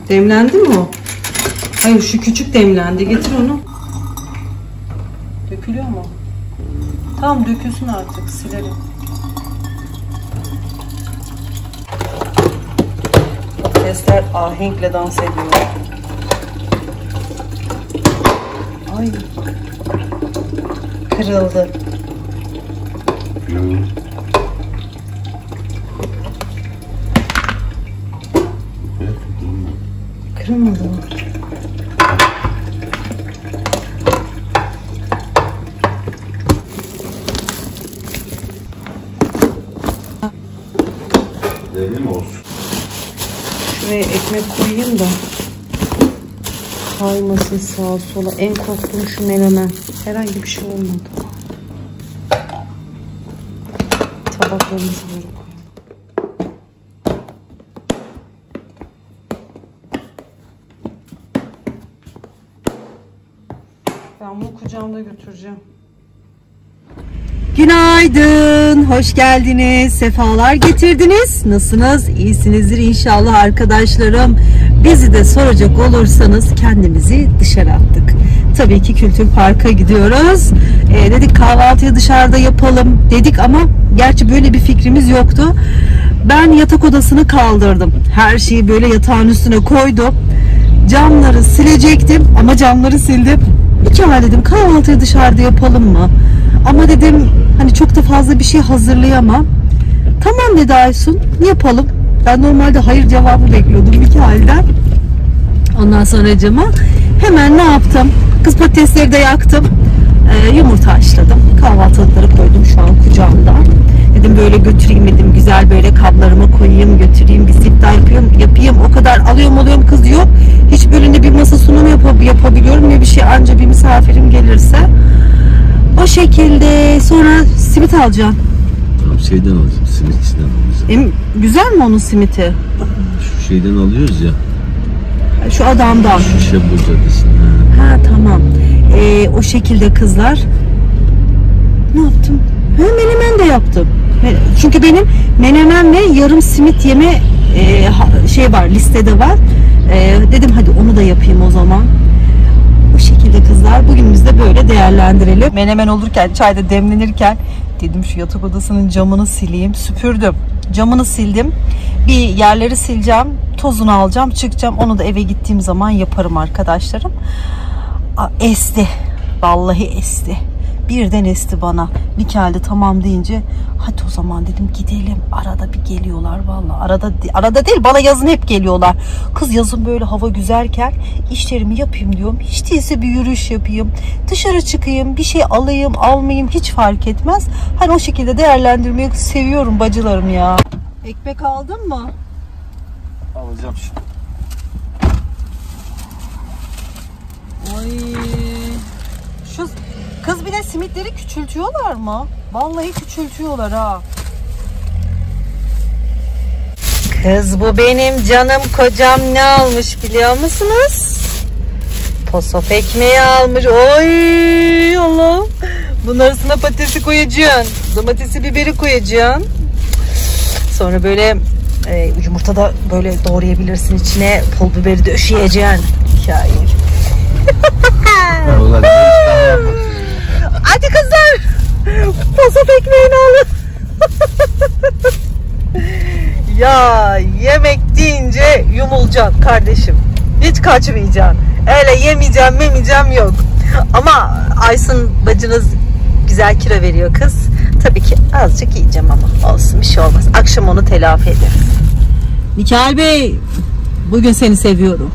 Demlendi mi o? Hayır, şu küçük demlendi. Getir onu. Dökülüyor mu? Tamam, dökülsün artık. Silerim. Patatesler ahenkle dans ediyor. Ay. Kırıldı. Kırılmadı mı? Değil mi olsun? Şuraya ekmek koyayım da kaymasın sağa sola. En korktuğum şu menemen. Herhangi bir şey olmadı. Tabaklarımızı böyle koyalım. Ben bunu kucağımda götüreceğim. Günaydın, hoş geldiniz, sefalar getirdiniz. Nasılsınız? İyisinizdir inşallah arkadaşlarım. Bizi de soracak olursanız kendimizi dışarı attık. Tabii ki Kültür Park'a gidiyoruz. Dedik kahvaltıyı dışarıda yapalım dedik ama gerçi böyle bir fikrimiz yoktu. Ben yatak odasını kaldırdım. Her şeyi böyle yatağın üstüne koydum. Camları silecektim ama camları sildim. İkmal dedim kahvaltıyı dışarıda yapalım mı? Ama dedim hani çok da fazla bir şey hazırlayamam. Tamam dedi Aysun, yapalım. Ben normalde hayır cevabı bekliyordum Mikail'den. Ondan sonra cama hemen ne yaptım? Kız patatesleri de yaktım. Yumurta haşladım. Kahvaltılıkları koydum şu an kucağımda. Dedim böyle götüreyim dedim. Güzel böyle kablarımı koyayım götüreyim. Bir siftah yapayım. O kadar alıyorum kız yok. Hiç böyle ne bir masa sunumu yapabiliyorum ne bir şey, anca bir misafirim gelirse. O şekilde. Sonra simit alacağım. Tamam, şeyden alacağım. Simitçiden alacağım. Güzel mi onun simiti? Şu şeyden alıyoruz ya. Şu adamdan. Şişe Caddesi'nden. Ha tamam. O şekilde kızlar. Ne yaptım? Menemen de yaptım. Çünkü benim menemen ve yarım simit yeme şey var, listede var. Dedim hadi onu da yapayım o zaman. Bu şekilde kızlar, bugünümüzü de böyle değerlendirelim. Menemen olurken, çayda demlenirken dedim şu yatak odasının camını sileyim. Süpürdüm. Camını sildim. Bir yerleri sileceğim. Tozunu alacağım. Çıkacağım. Onu da eve gittiğim zaman yaparım arkadaşlarım. Esti. Vallahi esti. Birden esti bana. Mikail de tamam deyince hadi o zaman dedim gidelim. Arada bir geliyorlar vallahi. Arada değil, bana yazın hep geliyorlar. Kız yazın böyle hava güzelken işlerimi yapayım diyorum. Hiç değilse bir yürüyüş yapayım. Dışarı çıkayım, bir şey alayım, almayayım hiç fark etmez. Hani o şekilde değerlendirmeyi seviyorum bacılarım ya. Ekmek aldın mı? Alacağım şimdi. Ay. Şu kız bir de simitleri küçültüyorlar mı? Vallahi küçültüyorlar ha. Kız bu benim canım kocam ne almış biliyor musunuz? Posof ekmeği almış. Oy Allah. Bunun arasına patatesi koyacaksın. Domatesi, biberi koyacaksın. Sonra böyle yumurta da böyle doğrayabilirsin, içine pul biberi döşeyeceksin. Hikaye. Hadi kızlar. Posof ekmeğini alın. Ya yemek deyince yumulacaksın kardeşim. Hiç kaçmayacaksın. Öyle yemeyeceğim yok. Ama Aysun bacınız güzel kilo veriyor kız. Tabii ki azıcık yiyeceğim ama olsun, bir şey olmaz. Akşam onu telafi ederiz. Mikail Bey, bugün seni seviyorum.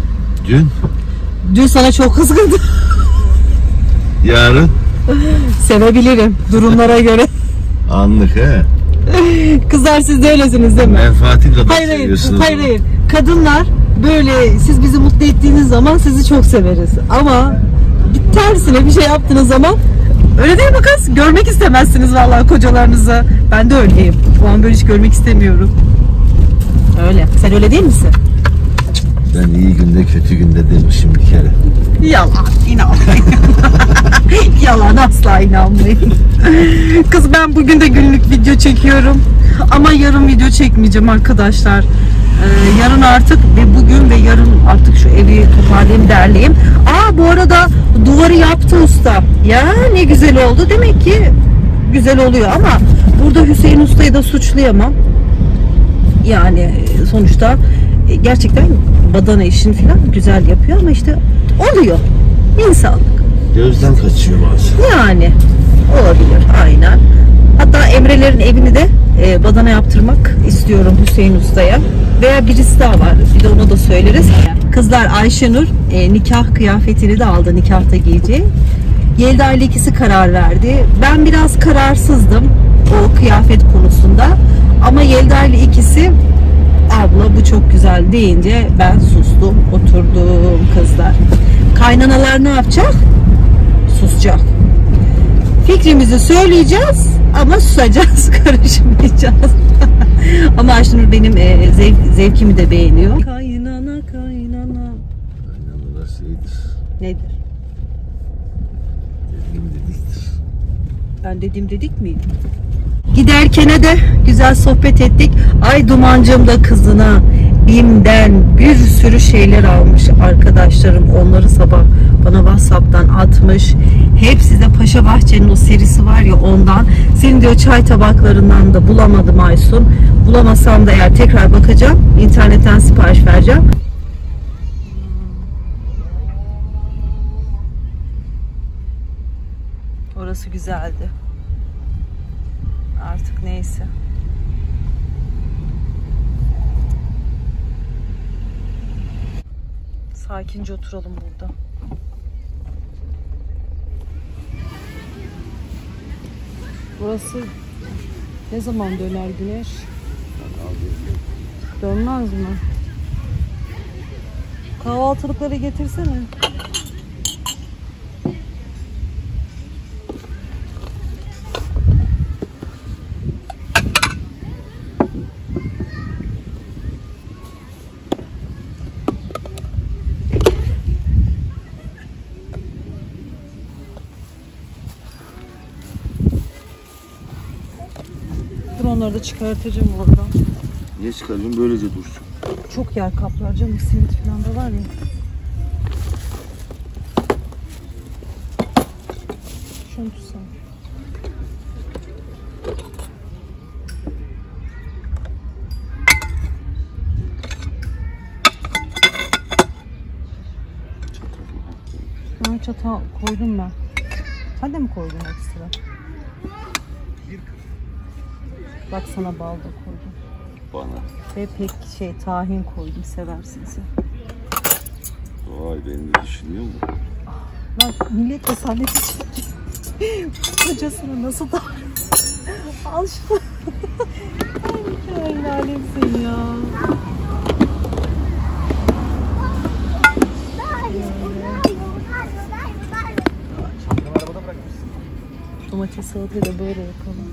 Dün sana çok kızgındım. Yarın? Sevebilirim durumlara göre. Anlık he. Kızlar siz de öylesiniz değil mi? Menfaatin kadar seviyorsunuz. Hayır. Kadınlar böyle, siz bizi mutlu ettiğiniz zaman sizi çok severiz. Ama tersine bir şey yaptığınız zaman öyle değil mi kız? Görmek istemezsiniz vallahi kocalarınızı. Ben de öyleyim. Bu an böyle hiç görmek istemiyorum. Öyle. Sen öyle değil misin? Ben iyi günde kötü günde demişim bir kere. Yalan, inanmayın. Yalan, asla inanmayın. Kız ben bugün de günlük video çekiyorum. Ama yarın video çekmeyeceğim arkadaşlar. Yarın artık ve bugün ve yarın artık şu evi toparlayayım, derleyeyim. Bu arada duvarı yaptı usta. Ya ne güzel oldu. Demek ki güzel oluyor ama burada Hüseyin Usta'yı da suçlayamam. Yani sonuçta gerçekten badana işini falan güzel yapıyor ama işte oluyor. İnsanlık. Gözden kaçıyor bazen. Yani olabilir, aynen. Hatta Emre'lerin evini de badana yaptırmak istiyorum Hüseyin Usta'ya. Veya birisi daha var. Bir de onu da söyleriz. Kızlar, Ayşenur nikah kıyafetini de aldı, nikahta giyeceği. Yelda ile ikisi karar verdi. Ben biraz kararsızdım o kıyafet konusunda. Ama Yelda ile ikisi abla bu çok güzel deyince ben sustum, oturdum kızlar. Kaynanalar ne yapacak? Susacak. Fikrimizi söyleyeceğiz ama susacağız, karışmayacağız. Ama Ayşenur benim zevkimi de beğeniyor. Kaynana. Kaynanalar şeydir. Nedir? Dediğim dediktir. Ben dediğim dedik miydi? Giderkene de güzel sohbet ettik. Ay Dumancığım da kızına BİM'den bir sürü şeyler almış arkadaşlarım. Onları sabah bana WhatsApp'tan atmış. Hepsi de Paşa Bahçe'nin o serisi var ya, ondan. Senin diyor çay tabaklarından da bulamadım Aysun. Bulamasam da eğer tekrar bakacağım. İnternetten sipariş vereceğim. Orası güzeldi. Artık neyse. Sakince oturalım burada. Burası ne zaman döner güneş? Dönmez mi? Kahvaltılıkları getirsene. Onları da çıkartacağım oradan. Niye çıkarayım? Böylece dursun. Çok yer kaplar canım. Simit falan da var ya. Şunu tutsam. Çatal koydum ben. Sen de mi koydun ekstra? Bak sana bal da koydum. Bana. Ve pek tahin koydum, seversin sen. Vay, beni de düşünüyor mu? Bak millet de zannedecek. Kocasına nasıl davranıyor? Al şunu. Ay hikayenin alemsin ya. Domates salatayı da böyle yapalım.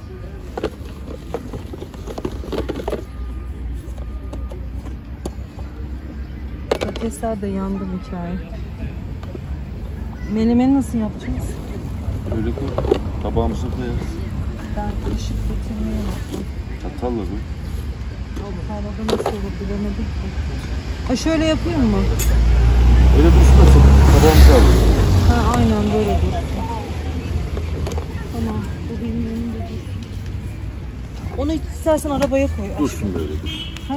Patatesler de yandı hikaye. Menemeni nasıl yapacağız? Öyle koy. Tabağımıza koyarız. Ben kaşık getirmeyi unuttum. Çatalla mı? Havada nasıl olur bilemedim ki. Ha şöyle yapayım mı? Öyle dursun da tabağımıza alırız. Ha aynen böyle dursun. Tamam, bu benim önümde dursun. Onu istersen arabaya koy. Dursun böyle dur. Ha?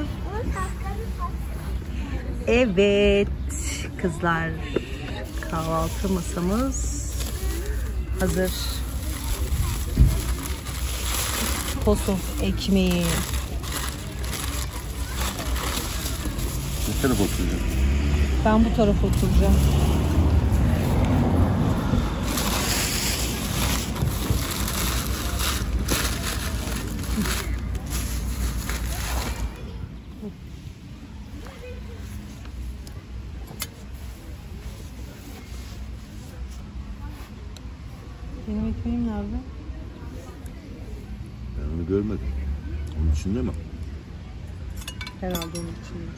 Evet kızlar, kahvaltı masamız hazır. Tosun ekmeği. Ne tarafa oturacaksın? Ben bu tarafa oturacağım. Benim ekmeğim nerede? Ben onu görmedim. Onun içinde mi? Herhalde onun içinde.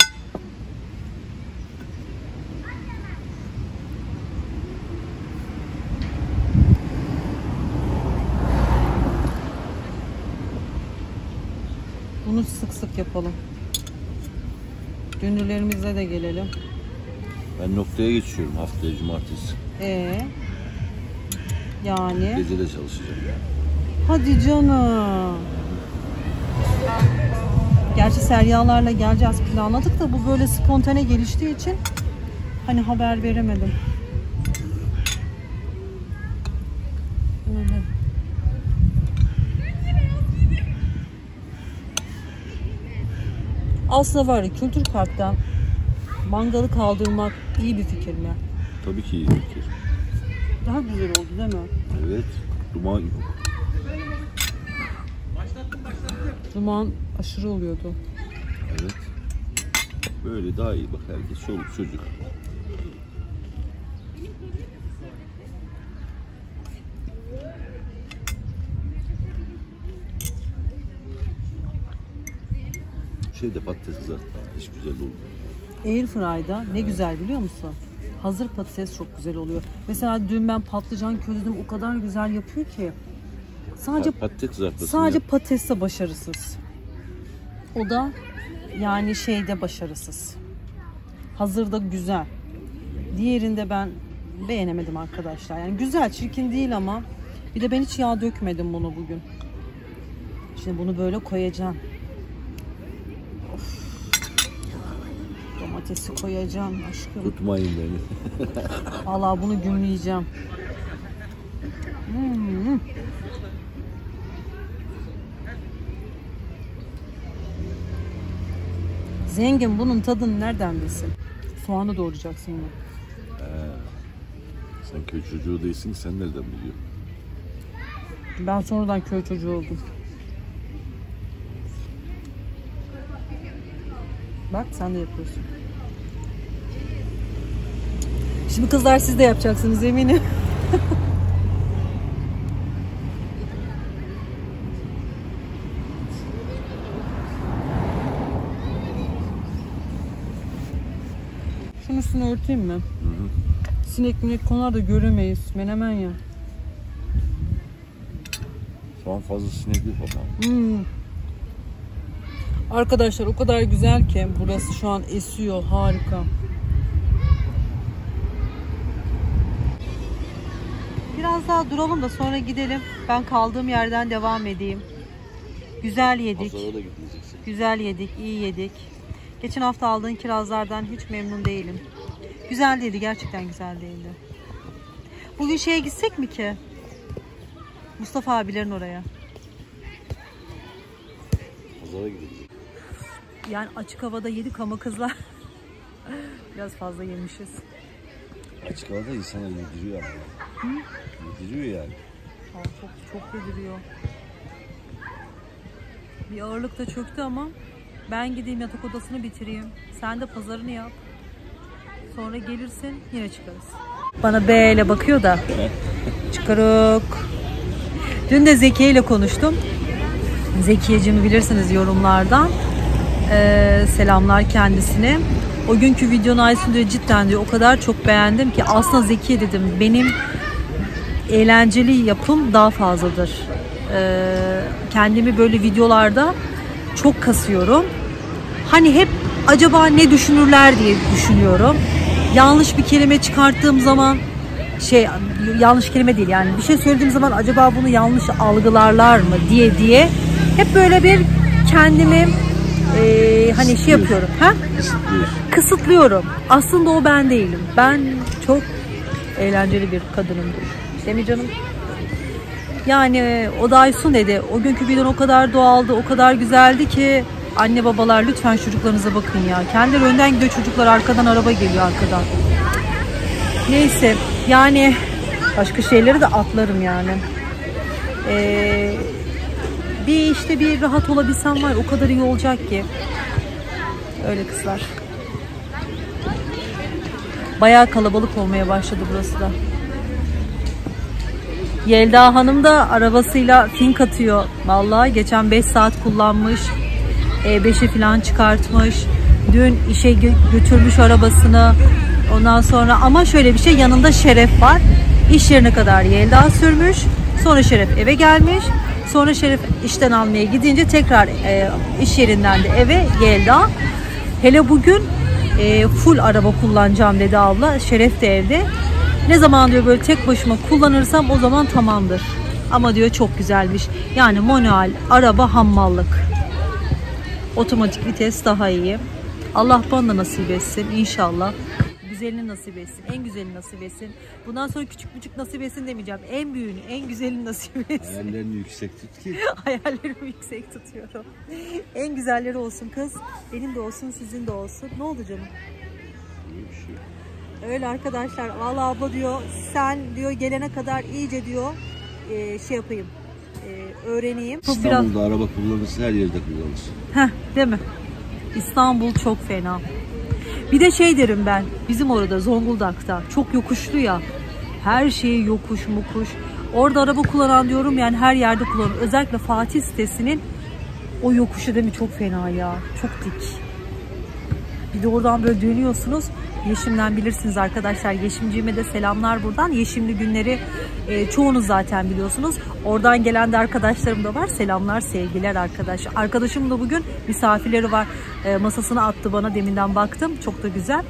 Bunu sık sık yapalım. Dünürlerimize de gelelim. Ben noktaya geçiyorum haftaya cumartesi. Yani. Gece de çalışacağım. Hadi canım. Gerçi Seryalarla geleceğiz planladık da bu böyle spontane geliştiği için hani haber veremedim. Öyle. Aslında var ya Kültür Park'tan mangalı kaldırmak iyi bir fikir mi? Tabii ki iyi bir fikir. Daha güzel oldu değil mi? Evet. Duman yok. Duman aşırı oluyordu. Evet. Böyle daha iyi bak, herkes çoluk çocuk. Şeyde patates kızartma hiç güzel oldu. Airfry'da ne güzel biliyor musun? Hazır patates çok güzel oluyor. Mesela dün ben patlıcan közledim, o kadar güzel yapıyor ki. Patates kızartması. Sadece patateste başarısız. O da yani şeyde başarısız. Hazırda güzel. Diğerinde ben beğenemedim arkadaşlar. Yani güzel, çirkin değil ama bir de ben hiç yağ dökmedim bunu bugün. Şimdi bunu böyle koyacağım. Of. Domatesi koyacağım aşkım. Tutmayın beni. Vallahi bunu gümleyeceğim. Zengin bunun tadını nereden bilsin? Soğanı doğrayacaksın bunu. Sen köy çocuğu değilsin, sen nereden biliyorsun? Ben sonradan köy çocuğu oldum. Bak sen de yapıyorsun. Şimdi kızlar siz de yapacaksınız eminim. Şunun üstünü örteyim mi? Sinek minek konar da göremeyiz. Menemen ya. Şu an fazla sinek yok ama. Arkadaşlar o kadar güzel ki burası şu an esiyor. Harika. Biraz daha duralım da sonra gidelim. Ben kaldığım yerden devam edeyim. Güzel yedik. Pazara da gitmeyeceksin. Güzel yedik, iyi yedik. Geçen hafta aldığın kirazlardan hiç memnun değilim. Güzel değildi, gerçekten güzel değildi. Bugün şeye gitsek mi ki? Mustafa abilerin oraya. Pazara gidecek. Yani açık havada yedik ama kızlar biraz fazla yemişiz. Açık havada insana yediriyor ama. Yediriyor yani. Çok yediriyor. Bir ağırlık da çöktü ama ben gideyim yatak odasını bitireyim. Sen de pazarını yap. Sonra gelirsin yine çıkarız. Bana B ile bakıyor da. Çıkarık. Dün de Zekiye ile konuştum. Zekiyeciğimi bilirsiniz yorumlardan. Selamlar kendisine. O günkü videonu Aysun diyor cidden diyor o kadar çok beğendim ki aslında Zekiye dedim benim eğlenceli yapım daha fazladır. Kendimi böyle videolarda çok kasıyorum. Hani hep acaba ne düşünürler diye düşünüyorum. Yanlış bir kelime çıkarttığım zaman yanlış kelime değil yani bir şey söylediğim zaman acaba bunu yanlış algılarlar mı diye hep böyle bir kendimi hani şey yapıyorum. Kısıtlıyorum. Aslında o ben değilim. Ben çok eğlenceli bir kadınımdır. Değil mi canım? Yani o da Aysun dedi. O günkü videon o kadar doğaldı, o kadar güzeldi ki anne babalar lütfen çocuklarınıza bakın ya. Kendileri önden gidiyor, çocuklar arkadan, araba geliyor arkadan. Neyse yani başka şeyleri de atlarım yani. Bir rahat olabilsem var o kadar iyi olacak ki. Öyle kızlar. Bayağı kalabalık olmaya başladı burası da. Yelda Hanım da arabasıyla fink atıyor. Vallahi geçen 5 saat kullanmış. E5'e falan çıkartmış. Dün işe götürmüş arabasını. Ondan sonra ama şöyle bir şey yanında Şeref var. İş yerine kadar Yelda sürmüş. Sonra Şeref eve gelmiş. Sonra Şeref işten almaya gidince tekrar iş yerinden de eve Yelda. Hele bugün full araba kullanacağım dedi abla. Şeref de evde. Ne zaman diyor böyle tek başıma kullanırsam o zaman tamamdır. Ama diyor çok güzelmiş. Yani manuel araba hammallık. Otomatik vites daha iyi. Allah bana da nasip etsin inşallah. Güzelini nasip etsin. En güzelini nasip etsin. Bundan sonra küçük nasip etsin demeyeceğim. En büyüğünü, en güzelini nasip etsin. Hayallerini yüksek tut ki. Hayallerimi yüksek tutuyorum. En güzelleri olsun kız. Benim de olsun, sizin de olsun. Ne oldu canım? İyi bir şey. Öyle arkadaşlar. Vallahi abla diyor, sen diyor gelene kadar iyice diyor şey yapayım. Öğreneyim. İstanbul'da araba kullanırsa her yerde kullanırsın. Heh, değil mi? İstanbul çok fena. Bir de şey derim ben, bizim orada Zonguldak'ta çok yokuşlu ya. Her şey yokuş mukuş. Orada araba kullanan diyorum yani her yerde kullanır. Özellikle Fatih sitesinin o yokuşu değil mi çok fena ya. Çok dik. Bir de oradan böyle dönüyorsunuz. Yeşim'den bilirsiniz arkadaşlar. Yeşimciğime de selamlar buradan. Yeşimli günleri çoğunuz zaten biliyorsunuz. Oradan gelen de arkadaşlarım da var. Selamlar, sevgiler arkadaşlar. Arkadaşım da bugün misafirleri var. Masasını attı bana, deminden baktım. Çok da güzel.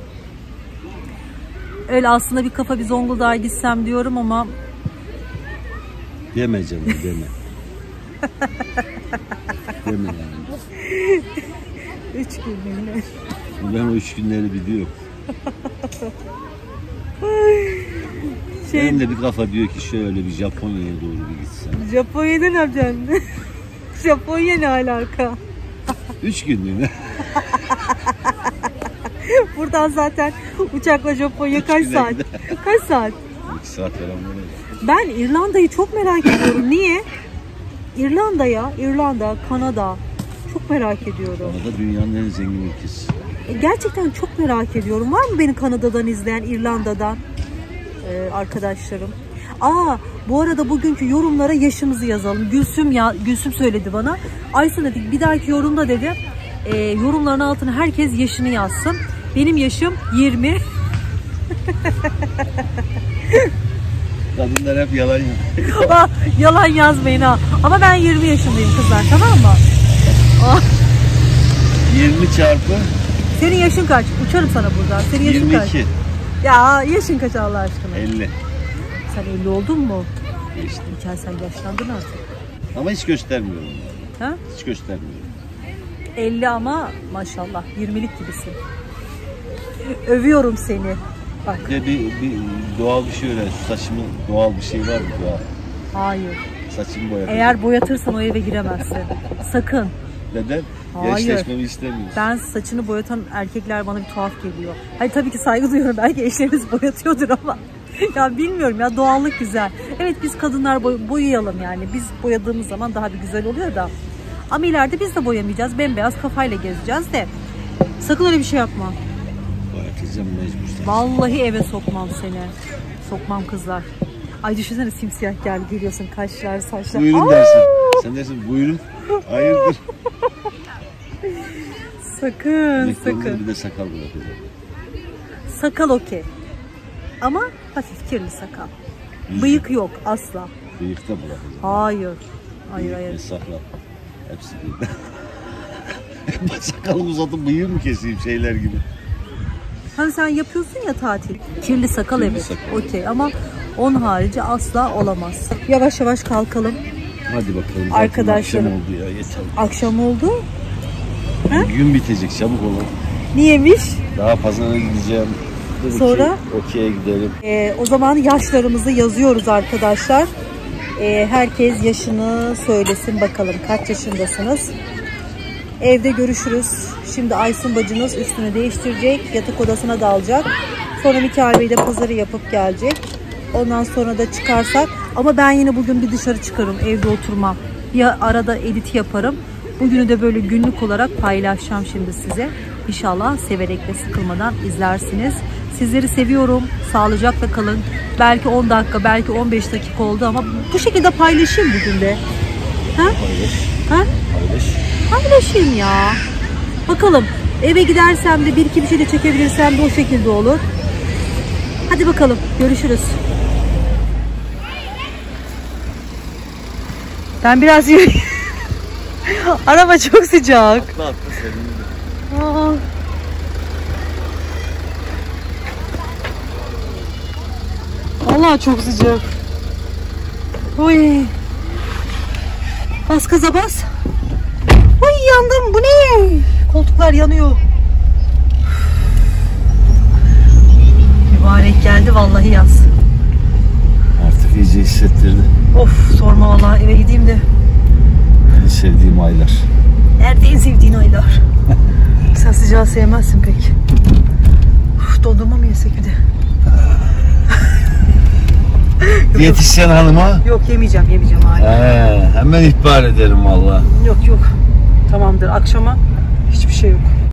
Öyle aslında bir kafa bir Zonguldak'a gitsem diyorum ama Deme canım deme. Deme yani. 3 günlüğüne. Ben o 3 günleri biliyorum. Şey, Benim de bir kafa diyor ki şöyle bir Japonya'ya doğru bir gitsen. Japonya'da ne yapacaksın? Japonya ne alaka? 3 günlüğüne. Buradan zaten uçakla Japonya kaç güne saat? gider. Kaç saat? 2 saat falan böyle. Ben İrlanda'yı çok merak ediyorum. Niye? İrlanda, Kanada. Çok merak ediyorum. Kanada dünyanın en zengin ülkesi. Gerçekten çok merak ediyorum. Var mı beni Kanada'dan izleyen, İrlanda'dan arkadaşlarım? Bu arada bugünkü yorumlara yaşımızı yazalım. Gülsüm söyledi bana. Aysun dedik bir dahaki yorumda dedi. Yorumların altına herkes yaşını yazsın. Benim yaşım 20. Kadınlar hep yalan yapıyor. Yalan yazmayın ha. Ama ben 20 yaşındayım kızlar, tamam mı? 20 çarpı Senin yaşın kaç? Uçarım sana buradan. Senin yaşın 22. kaç? Ya yaşın kaç Allah aşkına? 50. Sen 50 oldun mu? Geçti. Sen yaşlandın artık. Ama hiç göstermiyorum. Ha? Hiç göstermiyorum. 50 ama maşallah 20'lik gibisin. Övüyorum seni. Bak. Bir de bir doğal bir şey öyle. Saçımın doğal bir şey var mı doğal? Hayır. Saçımı boyadım. Eğer boyatırsan o eve giremezsin. Sakın. Neden? Hayır. Gençleşmemi istemiyorsun. Ben saçını boyatan erkekler bana bir tuhaf geliyor. Hayır tabii ki saygı duyuyorum. Belki eşlerimiz boyatıyordur ama. Ya bilmiyorum ya, doğallık güzel. Evet biz kadınlar boyayalım yani. Biz boyadığımız zaman daha bir güzel oluyor da. Ama ileride biz de boyamayacağız. Bembeyaz kafayla gezeceğiz de. Sakın öyle bir şey yapma. Boyatacağım mecbur. Vallahi eve sokmam seni. Sokmam kızlar. Ay düşünsene simsiyah geliyorsun, kaşlar, saçlar. Buyurun dersin. Sen dersin buyurun. Hayırdır? Sakın. Bir de sakal bırakacağım. Sakal okey. Ama hafif kirli sakal. Bıyık yok asla. Bıyık da bırakacağım. Hayır. Bıyık Hayır. ve sakal. Hepsi bir. Sakalımı uzatıp bıyığı mı keseyim şeyler gibi. Hani sen yapıyorsun ya tatil. Kirli sakal Kirli evet. sakal. Okey ama onun harici asla olamaz. Yavaş yavaş kalkalım. Hadi bakalım. Zaten Arkadaşlarım. akşam oldu ya. Yeter. Akşam oldu. Gün bitecek, çabuk olun. Niyemiş? Daha pazara gideceğim. Dedim Sonra? ki, okey'e gidelim. O zaman yaşlarımızı yazıyoruz arkadaşlar. Herkes yaşını söylesin bakalım kaç yaşındasınız. Evde görüşürüz. Şimdi Aysun bacınız üstünü değiştirecek. Yatak odasına dalacak. Sonra Mikail Bey de pazarı yapıp gelecek. Ondan sonra da çıkarsak. Ama ben yine bugün bir dışarı çıkarım. Evde oturmam. Ya arada edit yaparım. Bugünü de böyle günlük olarak paylaşacağım şimdi size. İnşallah severek ve sıkılmadan izlersiniz. Sizleri seviyorum. Sağlıcakla kalın. Belki 10 dakika, belki 15 dakika oldu ama bu şekilde paylaşayım bugün de. Ha? Ha? Paylaşayım ya. Bakalım. Eve gidersem de bir iki bir şey de çekebilirsem de o şekilde olur. Hadi bakalım. Görüşürüz. Ben biraz yürüyeyim. Araba çok sıcak. Atla senin de. Vallahi çok sıcak. Oy. Bas gaza bas. Oy yandım. Bu ne? Koltuklar yanıyor. Mübarek geldi vallahi yaz. Artık iyice hissettirdi. Of sorma vallahi, eve gideyim de. En sevdiğim aylar. Nerede en sevdiğin aylar? Sen sıcağı sevmezsin pek. Uf, dondurma mı yesek bir de? Diyetisyen hanıma. Yok yemeyeceğim hayır. Hemen ihbar ederim valla. Yok. Tamamdır, akşama hiçbir şey yok.